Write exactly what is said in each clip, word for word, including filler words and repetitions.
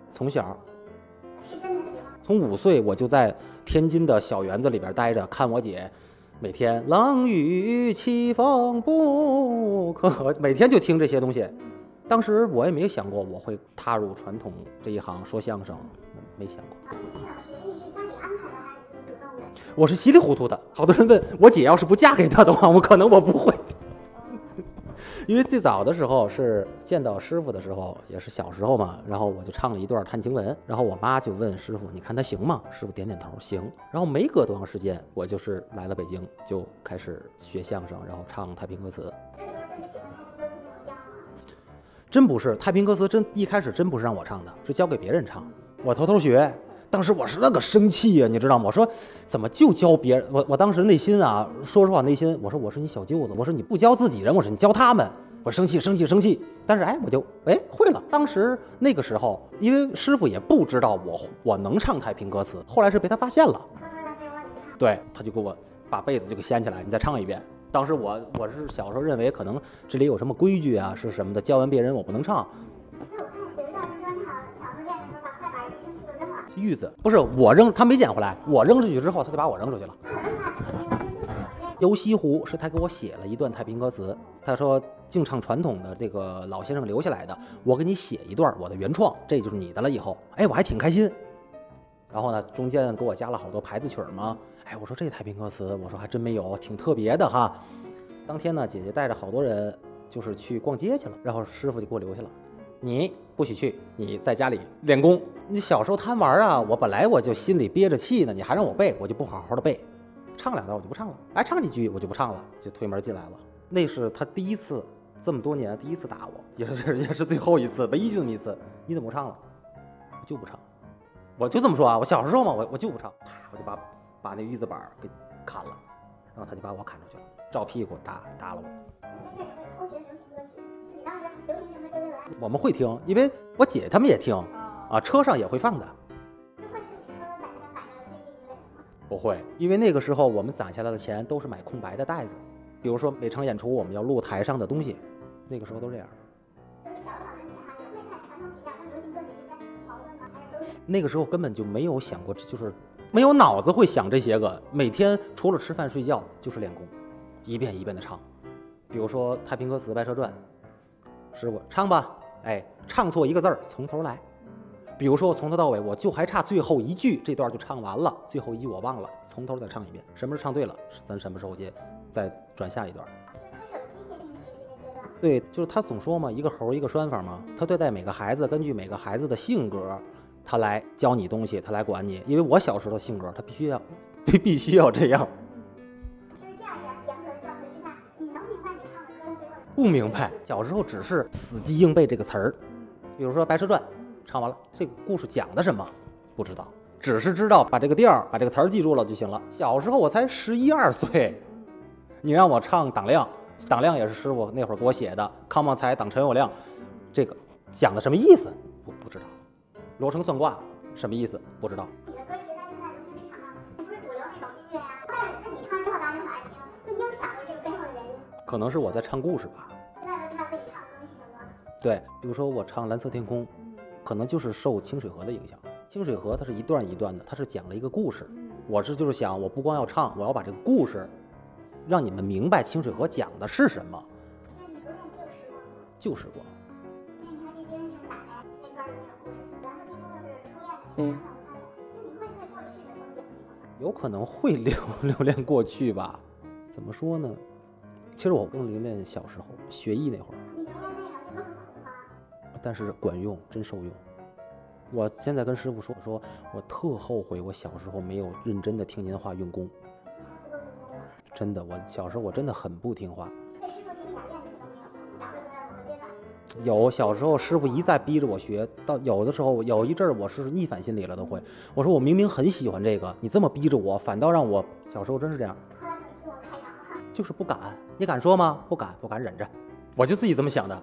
从小，从五岁我就在天津的小园子里边待着，看我姐每天冷雨凄风不可，每天就听这些东西。当时我也没有想过我会踏入传统这一行说相声，没想过。我是稀里糊涂的。好多人问我姐要是不嫁给他的话，我可能我不会。因为最早的时候是见到师傅的时候，也是小时候嘛，然后我就唱了一段探情文，然后我妈就问师傅：“你看他行吗？”师傅点点头，行。然后没隔多长时间，我就是来了北京，就开始学相声，然后唱太平歌词。真不是太平歌词，真一开始真不是让我唱的，是交给别人唱，我偷偷学。当时我是那个生气呀、啊，你知道吗？我说怎么就教别人？我我当时内心啊，说实话，内心我说我是你小舅子，我说你不教自己人，我说你教他们，我生气生气生气。但是哎，我就哎会了。当时那个时候，因为师傅也不知道我我能唱太平歌词，后来是被他发现了，对，他就给我把被子就给掀起来，你再唱一遍。当时我我是小时候认为可能这里有什么规矩啊，是什么的，教完别人我不能唱。玉子不是我扔，他没捡回来，我扔出去之后，他就把我扔出去了。游西湖是他给我写了一段太平歌词，他说净唱传统的这个老先生留下来的，我给你写一段我的原创，这就是你的了。以后，哎，我还挺开心。然后呢，中间给我加了好多牌子曲嘛，哎，我说这太平歌词，我说还真没有，挺特别的哈。当天呢，姐姐带着好多人就是去逛街去了，然后师傅就给我留下了。你不许去，你在家里练功。你小时候贪玩啊，我本来我就心里憋着气呢，你还让我背，我就不好好的背。唱两段我就不唱了，哎，唱几句我就不唱了，就推门进来了。那是他第一次，这么多年第一次打我，也是也是最后一次，唯一就这么一次。你怎么不唱了？我就不唱，我就这么说啊。我小时候嘛，我我就不唱，我就把把那玉子板给砍了，然后他就把我砍出去了，照屁股打打了我。我们会听，因为我姐他们也听，啊，车上也会放的。不会，因为那个时候我们攒下来的钱都是买空白的袋子，比如说每场演出我们要录台上的东西，那个时候都这样。那个时候根本就没有想过，就是没有脑子会想这些个，每天除了吃饭睡觉就是练功，一遍一遍的唱。比如说太平歌词《白蛇传》，师傅唱吧，哎，唱错一个字儿从头来。比如说我从头到尾我就还差最后一句，这段就唱完了，最后一句我忘了，从头再唱一遍。什么时候唱对了，咱什么时候接再转下一段。对，就是他总说嘛，一个猴一个拴法嘛，他对待每个孩子，根据每个孩子的性格，他来教你东西，他来管你。因为我小时候的性格，他必须要必必须要这样。不明白，小时候只是死记硬背这个词儿，比如说《白蛇传》，唱完了，这个故事讲的什么不知道，只是知道把这个调、把这个词儿记住了就行了。小时候我才十一二岁，你让我唱党亮，党亮也是师傅那会儿给我写的，康茂才党陈友谅，这个讲的什么意思？不不知道。罗成算卦什么意思？不知道。你的歌其实在现在流行市场上不是主流那种音乐啊，但是那你唱之后大家很爱听，就你有想过这个背后的原因？可能是我在唱故事吧。对，比如说我唱《蓝色天空》，可能就是受清水河的影响。清水河它是一段一段的，它是讲了一个故事。我是就是想，我不光要唱，我要把这个故事让你们明白清水河讲的是什么。旧时光。嗯。有可能会留留恋过去吧？怎么说呢？其实我更留恋小时候学艺那会儿。但是管用，真受用。我现在跟师傅说，我说我特后悔我小时候没有认真的听您话用功。真的，我小时候我真的很不听话。有小时候师傅一再逼着我学，到有的时候有一阵儿我是逆反心理了都会。我说我明明很喜欢这个，你这么逼着我，反倒让我小时候真是这样。就是不敢，你敢说吗？不敢，不敢忍着，我就自己这么想的。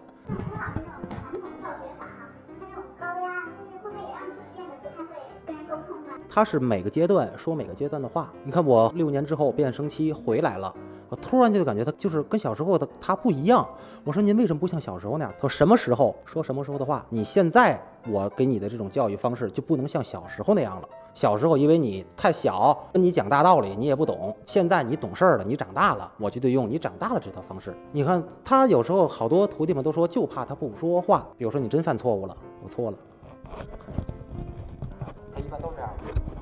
他是每个阶段说每个阶段的话。你看我六年之后变声期回来了， 我突然就感觉他就是跟小时候的他不一样。我说您为什么不像小时候那样？他说什么时候说什么时候的话，你现在我给你的这种教育方式就不能像小时候那样了。小时候因为你太小，跟你讲大道理你也不懂，现在你懂事儿了，你长大了，我就得用你长大了这套方式。你看他有时候好多徒弟们都说，就怕他不说话。比如说你真犯错误了，我错了，他一般都是这样。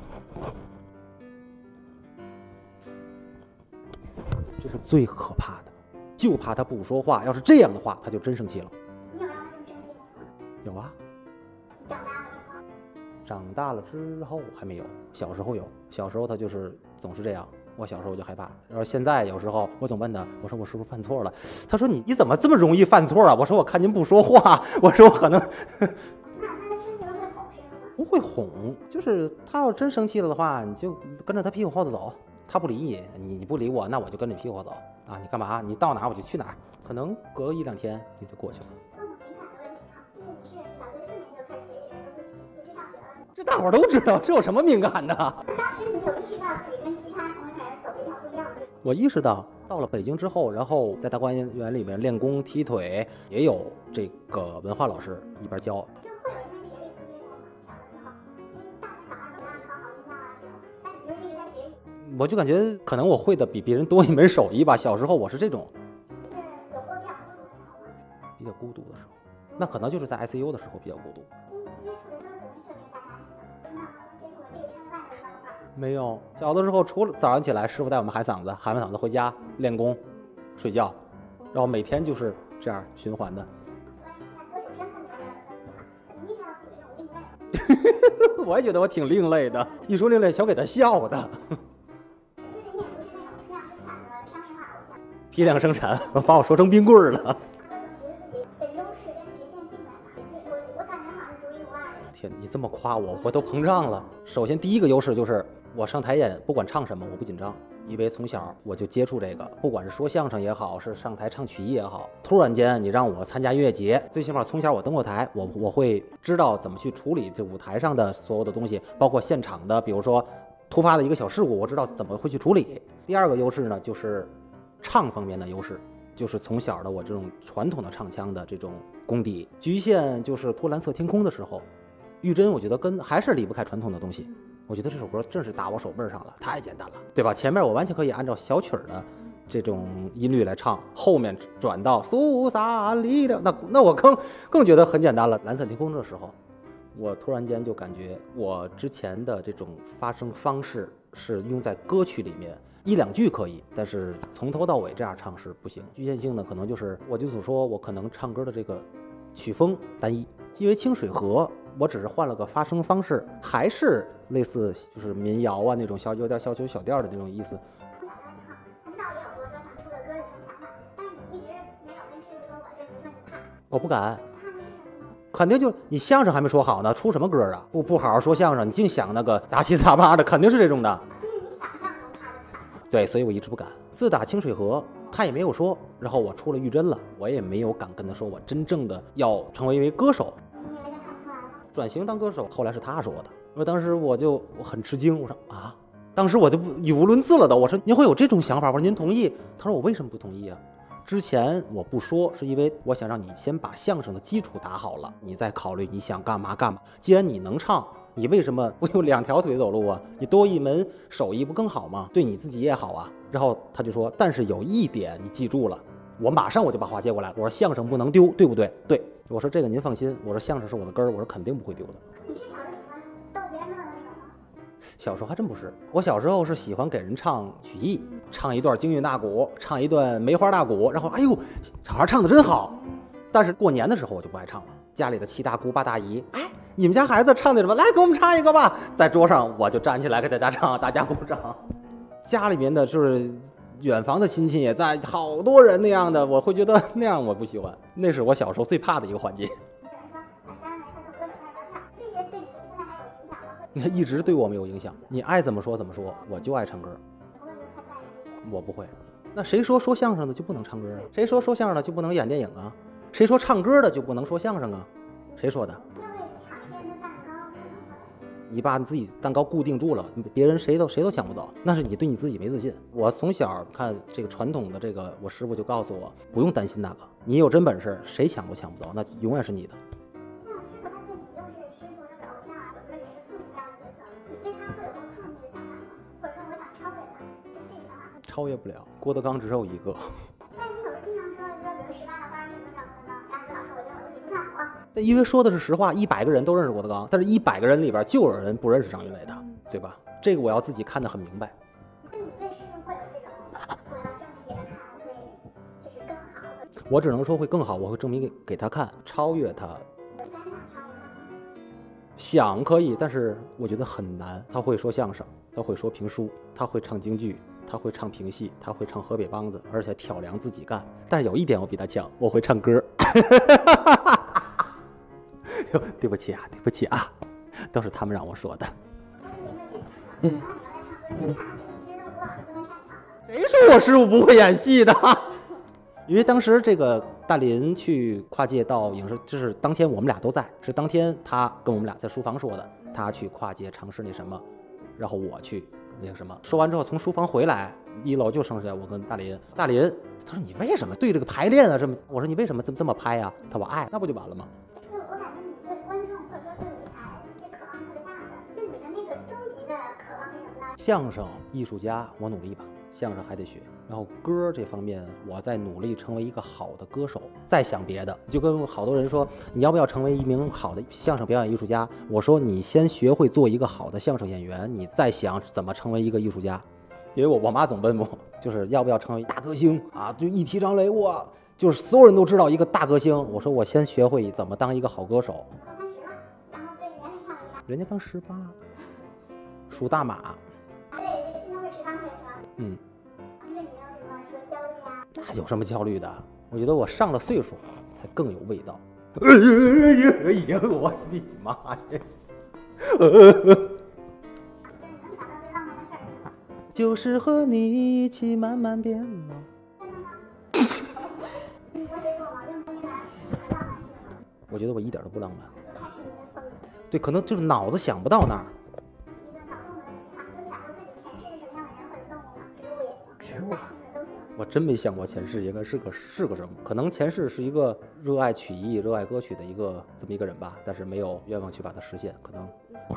这是最可怕的，就怕他不说话。要是这样的话，他就真生气了。 你有让他这么生气吗？ 有啊。 长大了之后？ 长大了之后还没有，小时候有。小时候他就是总是这样，我小时候我就害怕。然后现在有时候我总问他，我说我是不是犯错了？他说你你怎么这么容易犯错啊？我说我看您不说话，我说我可能。 那那他生气了会哄是吗？ 不会哄，就是他要真生气了的话，你就跟着他屁股后头走。他不理你，你你不理我，那我就跟着屁股走啊！你干嘛？你到哪儿我就去哪儿，可能隔一两天你就过去了。 问我敏感的问题哈，就是你是小学四年级就开始学语言，都不不去上学了？ 这大伙儿都知道，这有什么敏感的？ 当时你有意识到自己跟其他同龄人走了一条不一样的路？ 我意识到，到了北京之后，然后在大观园里面练功踢腿，也有这个文化老师一边教。 就会有人学习特别好吗？小的时候，因为大考二本啊，考好领导啊这种，但你就一直在学习。 我就感觉可能我会的比别人多一门手艺吧。小时候我是这种， 是有过比较孤独的时候吗？ 比较孤独的时候，那可能就是在 I C U 的时候比较孤独。 你接触的都是可能社会大家庭的，那接触了这个圈外的文化。 没有，小的时候除了早上起来，师傅带我们喊嗓子，喊完嗓子回家练功、睡觉，然后每天就是这样循环的。我也觉得我挺另类的，一说另类，小给他笑的。批量生产，把我说成冰棍了。天，你这么夸我，我回头膨胀了。首先第一个优势就是我上台演，不管唱什么，我不紧张，因为从小我就接触这个，不管是说相声也好，是上台唱曲艺也好。突然间你让我参加音乐节，最起码从小我登过台，我我会知道怎么去处理这舞台上的所有的东西，包括现场的，比如说突发的一个小事故，我知道怎么会去处理。第二个优势呢，就是唱方面的优势，就是从小的我这种传统的唱腔的这种功底，局限就是《托蓝色天空》的时候，玉珍我觉得跟还是离不开传统的东西。我觉得这首歌正是打我手背上了，太简单了，对吧？前面我完全可以按照小曲儿的这种音律来唱，后面转到苏撒力量，那那我更更觉得很简单了。蓝色天空的时候，我突然间就感觉我之前的这种发声方式是用在歌曲里面，一两句可以，但是从头到尾这样唱是不行。局限性呢，可能就是我就所说，我可能唱歌的这个曲风单一，因为清水河。我只是换了个发声方式，还是类似就是民谣啊那种小有点小曲小调的那种意思。 从小在唱，很早也有过说想出个歌的这种想法，但是你一直没有跟师傅说，我这部分就怕。 我不敢。 怕的是什么？ 肯定就你相声还没说好呢，出什么歌啊？不不好好说相声，你净想那个杂七杂八的，肯定是这种的。 就是你想象中怕的怕。 对，所以我一直不敢。自打清水河，他也没有说，然后我出了玉珍了，我也没有敢跟他说我真正的要成为一位歌手。转型当歌手，后来是他说的。因为当时我就我很吃惊，我说啊，当时我就语无伦次了的。我说您会有这种想法？我说您同意？他说我为什么不同意啊？之前我不说，是因为我想让你先把相声的基础打好了，你再考虑你想干嘛干嘛。既然你能唱，你为什么不用两条腿走路啊？你多一门手艺不更好吗？对你自己也好啊。然后他就说，但是有一点你记住了。我马上我就把话接过来了，我说相声不能丢，对不对？对，我说这个您放心，我说相声是我的根儿，我说肯定不会丢的。 你是小时候喜欢逗别人乐的那种吗？ 小时候还真不是，我小时候是喜欢给人唱曲艺，唱一段京韵大鼓，唱一段梅花大鼓，然后哎呦，小孩唱的真好。但是过年的时候我就不爱唱了，家里的七大姑八大姨，哎，你们家孩子唱的什么？来给我们唱一个吧，在桌上我就站起来给大家唱，大家鼓掌。家里面的就是远房的亲戚也在，好多人那样的，我会觉得那样我不喜欢，那是我小时候最怕的一个环节。你一直对我没有影响，你爱怎么说怎么说，我就爱唱歌。我不会。那谁说说相声的就不能唱歌啊？谁说说相声的就不能演电影啊？谁说唱歌的就不能说相声啊？谁说的？ 你把你自己蛋糕固定住了，别人谁都谁都抢不走，那是你对你自己没自信。我从小看这个传统的这个，我师傅就告诉我，不用担心那个，你有真本事，谁抢都抢不走，那永远是你的。超越不了，郭德纲只有一个。 但你有时候经常说，就是比如十八道杠什么什么的，然后老师我觉得我自己不算我。 因为说的是实话，一百个人都认识郭德纲，但是一百个人里边就有人不认识张云雷的，对吧？这个我要自己看得很明白。 那你对师傅会有这种，我要证明给他看，我会就是更好的。 我只能说会更好，我会证明给给他看，超越他。 咱想超越他。 想可以，但是我觉得很难。他会说相声，他会说评书，他会唱京剧，他会唱评戏，他会唱河北梆子，而且挑梁自己干。但是有一点我比他强，我会唱歌。对不起啊，对不起啊，都是他们让我说的。嗯嗯，谁说我师傅不会演戏的？因为当时这个大林去跨界到影视，就是当天我们俩都在，是当天他跟我们俩在书房说的，他去跨界尝试那什么，然后我去那个什么。说完之后从书房回来，一楼就剩下我跟大林。大林他说你为什么对这个排练啊这么？我说你为什么这么这么拍啊？他说爱，那不就完了吗？ 就我感觉你对观众或者说对舞台这渴望特别大的，就你的那个终极的渴望是什么呢？ 相声艺术家，我努力吧，相声还得学。然后歌这方面，我在努力成为一个好的歌手。再想别的，就跟好多人说，你要不要成为一名好的相声表演艺术家？我说你先学会做一个好的相声演员，你再想怎么成为一个艺术家。因为我我妈总问我，就是要不要成为大歌星啊？就一提张雷，哇，就是所有人都知道一个大歌星。我说我先学会怎么当一个好歌手。人家刚十八，属大马。嗯。那有什么焦虑的？我觉得我上了岁数才更有味道。哎呀哎呀，我的妈呀！就是和你一起慢慢变老。我觉得我一点都不浪漫。对，可能就是脑子想不到那儿。我真没想过前世应该是个是个什么，可能前世是一个热爱曲艺、热爱歌曲的一个这么一个人吧，但是没有愿望去把它实现，可能。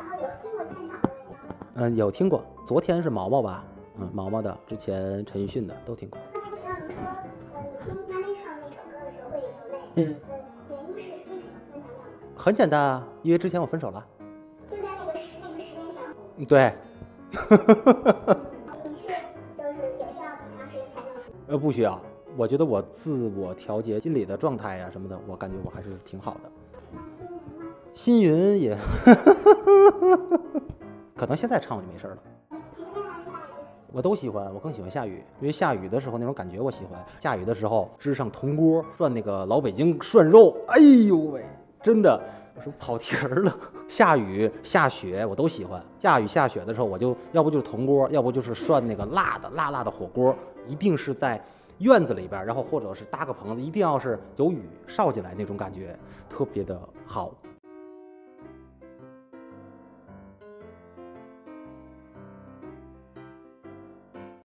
嗯，有听过，昨天是毛毛吧，嗯，毛毛的，之前陈奕迅的都听过。嗯，很简单啊，因为之前我分手了。就在那个十那个十年前。对。呃，不需要，我觉得我自我调节心理的状态呀、啊、什么的，我感觉我还是挺好的。新云也，可能现在唱我就没事了。我都喜欢，我更喜欢下雨，因为下雨的时候那种感觉我喜欢。下雨的时候支上铜锅涮那个老北京涮肉，哎呦喂，真的，我说跑题儿了。下雨下雪我都喜欢，下雨下雪的时候我就要不就是铜锅，要不就是涮那个辣的辣辣的火锅，一定是在院子里边，然后或者是搭个棚子，一定要是有雨捎进来那种感觉，特别的好。